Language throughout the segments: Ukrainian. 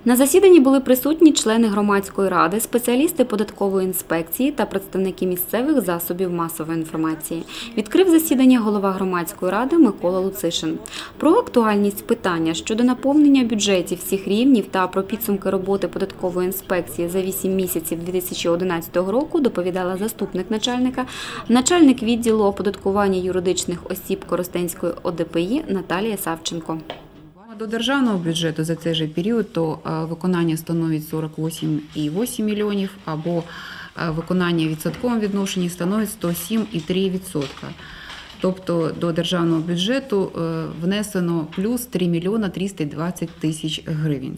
На засіданні були присутні члени громадської ради, спеціалісти податкової інспекції та представники місцевих засобів масової інформації. Відкрив засідання голова громадської ради Микола Луцишин. Про актуальність питання щодо наповнення бюджетів всіх рівнів та про підсумки роботи податкової інспекції за 8 місяців 2011 року доповідала заступник начальника, начальник відділу оподаткування юридичних осіб Коростенської ОДПІ Наталія Савченко. До державного бюджету за цей же період то виконання становить 48,8 мільйонів, або виконання в відсотковому відношенні становить 107,3%. Тобто до державного бюджету внесено плюс 3 мільйона 320 тисяч гривень.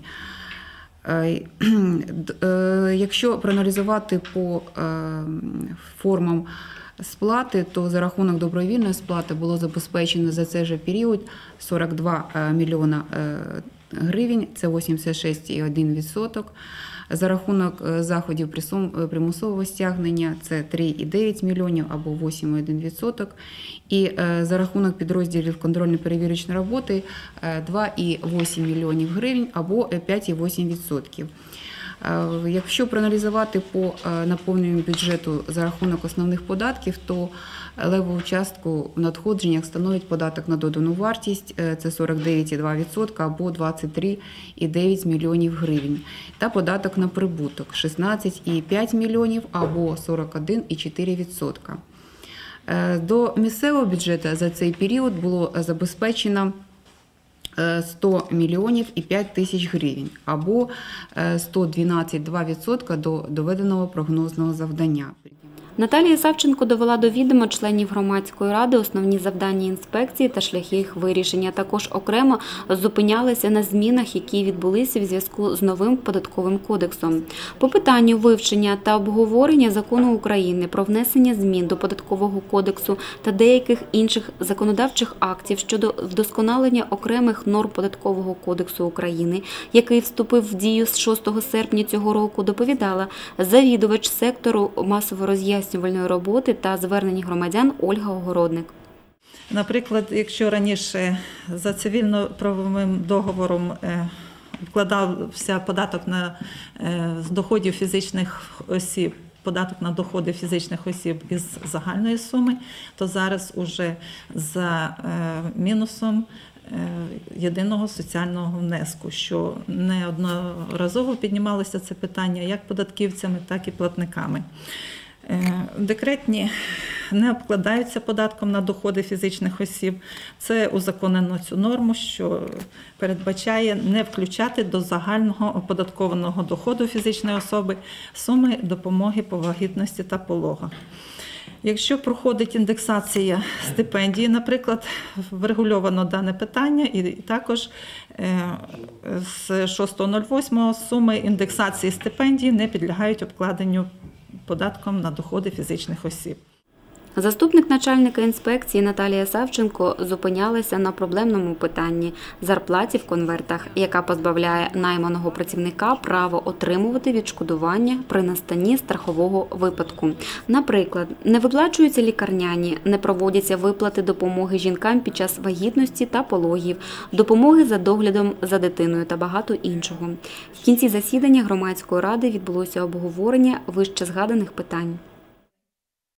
Якщо проаналізувати по формам сплати, то за рахунок добровільної сплати було забезпечено за цей же період 42 мільйона гривень, це 86,1%. За рахунок заходів примусового стягнення це 3,9 мільйонів або 8,1%. І за рахунок підрозділів контрольно-перевірочної роботи 2,8 мільйонів гривень або 5,8%. Якщо проаналізувати по наповненню бюджету за рахунок основних податків, то левову частку в надходженнях становить податок на додану вартість, це 49,2% або 23,9 мільйонів гривень, та податок на прибуток – 16,5 мільйонів або 41,4%. До місцевого бюджету за цей період було забезпечено 100 мільйонів і 5 тисяч гривень, або 112,2% до доведеного прогнозного завдання. Наталія Савченко довела до відома членів громадської ради основні завдання інспекції та шляхи їх вирішення. Також окремо зупинялися на змінах, які відбулися в зв'язку з новим податковим кодексом. По питанню вивчення та обговорення Закону України про внесення змін до Податкового кодексу та деяких інших законодавчих актів щодо вдосконалення окремих норм Податкового кодексу України, який вступив в дію з 6 серпня цього року, доповідала завідувач сектору масової роз'яснювальної роботи та звернень громадян Ольга Огородник. Наприклад, якщо раніше за цивільно-правовим договором вкладався податок з доходів фізичних осіб, податок на доходи фізичних осіб із загальної суми, то зараз уже за мінусом єдиного соціального внеску, що неодноразово піднімалося це питання як податківцями, так і платниками. Декретні не обкладаються податком на доходи фізичних осіб. Це узаконено цю норму, що передбачає не включати до загального оподаткованого доходу фізичної особи суми допомоги по вагітності та пологах. Якщо проходить індексація стипендії, наприклад, врегульовано дане питання, і також з 6.08 суми індексації стипендії не підлягають обкладенню податком на доходи фізичних осіб. Заступник начальника інспекції Наталія Савченко зупинялася на проблемному питанні – зарплаті в конвертах, яка позбавляє найманого працівника права отримувати відшкодування при настанні страхового випадку. Наприклад, не виплачуються лікарняні, не проводяться виплати допомоги жінкам під час вагітності та пологів, допомоги за доглядом за дитиною та багато іншого. В кінці засідання громадської ради відбулося обговорення вище згаданих питань.